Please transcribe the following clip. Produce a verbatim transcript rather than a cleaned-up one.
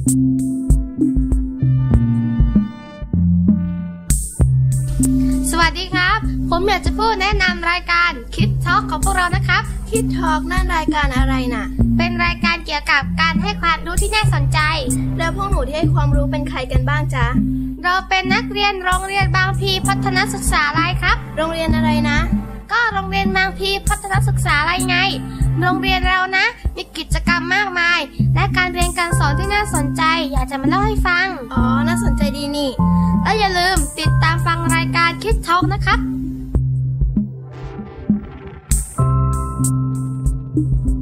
สวัสดีครับผมอยากจะพูดแนะนำรายการคิดทอล์กของพวกเรานะครับคิดทอล์กนั่นรายการอะไรน่ะเป็นรายการเกี่ยวกับการให้ความรู้ที่น่าสนใจแล้วพวกหนูที่ให้ความรู้เป็นใครกันบ้างจ๊ะเราเป็นนักเรียนโรงเรียนบางพลีพัฒนศึกษาลัยครับโรงเรียนอะไรนะก็โรงเรียนบางพลีพัฒนศึกษาลัยไงโรงเรียนเรานะมีกิจกรรมมากมายและการเรียนการสอนที่น่าสนใจอยากจะมาเล่าให้ฟังอ๋อน่าสนใจดีนี่แล้วอย่าลืมติดตามฟังรายการคิดทอล์กนะครับ